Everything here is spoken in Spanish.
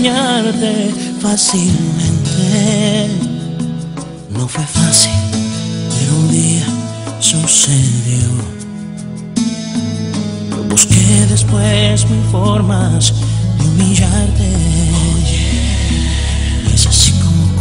engañarte fácilmente. No fue fácil, pero un día sucedió. Yo busqué después mil formas de humillarte. Y es así como